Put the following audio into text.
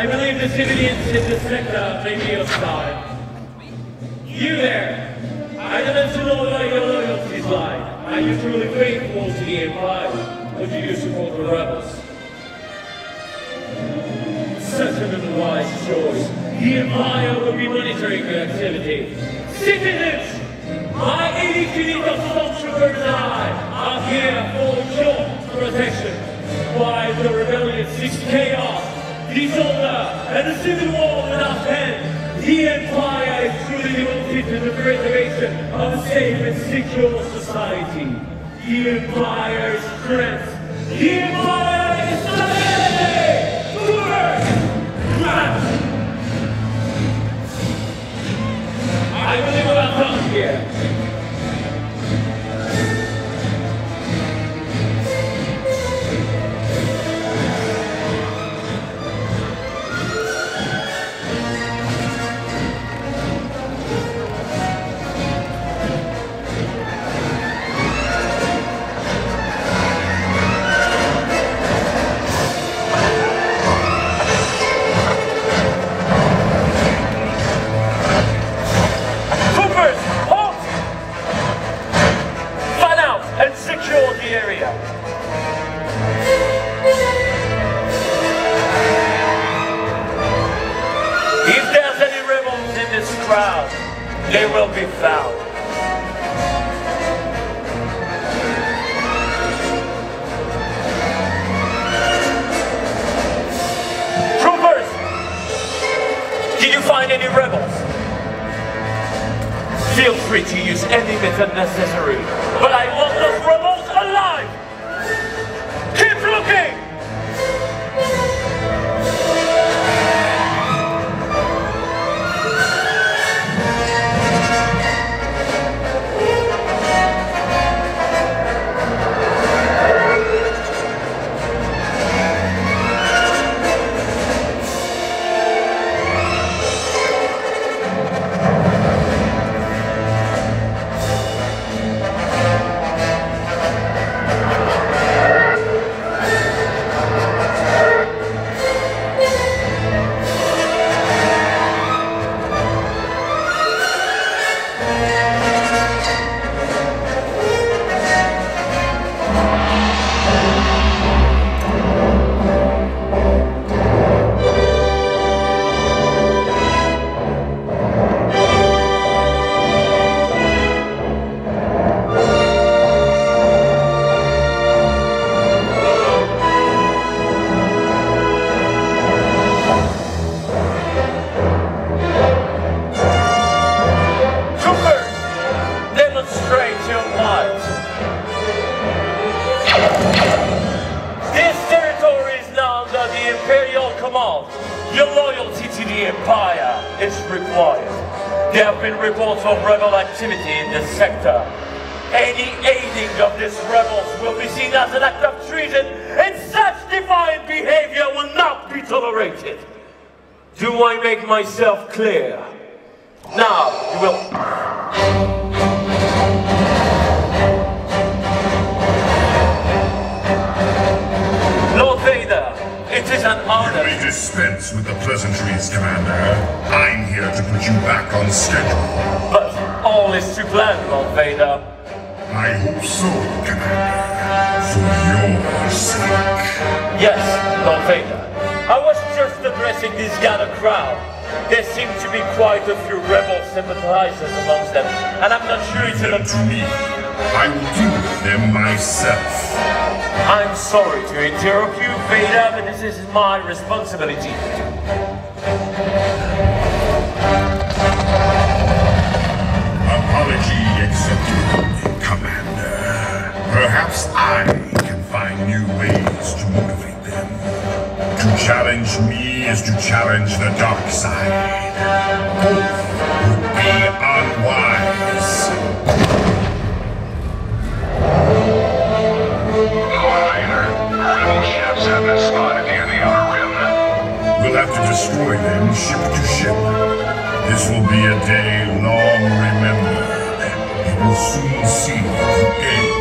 I believe the civilians in this sector may be outside. You there! I demand to know where your loyalties lie. Are you truly faithful to the Empire, or do you support the rebels? Such an unwise choice. The Empire will be monitoring your activity. Citizens! My 80 units of stormtroopers and I are here for your protection. While the rebellion seeks chaos, disorder, and a civil war without end, the Empire is truly devoted to the preservation of a safe and secure society. The Empire's strength. The Empire is the enemy! Forward! I believe we're not done here. They will be found. Troopers! Did you find any rebels? Feel free to use any method necessary, but I want those rebels alive! Keep looking! Your loyalty to the Empire is required. There have been reports of rebel activity in this sector. Any aiding of these rebels will be seen as an act of treason, and such defiant behavior will not be tolerated. Do I make myself clear? Now, you will... Lord Vader, it is an honor. You may dispense with the pleasantries, Commander. I'm here to put you back on schedule. But all is to plan, Lord Vader. I hope so, Commander. For your sake. Yes, Lord Vader. I was just addressing this gathered crowd. There seem to be quite a few rebel sympathizers amongst them, and I'm not sure it's them to me. I will deal with them myself. I'm sorry to interrupt you, Vader, but this is my responsibility. Apology accepted, Commander. Perhaps I can find new ways to motivate them. To challenge me is to challenge the dark side. Both would be unwise. Rebel ships have been spotted near the outer rim. We'll have to destroy them ship to ship. This will be a day long remembered. You will soon see the end.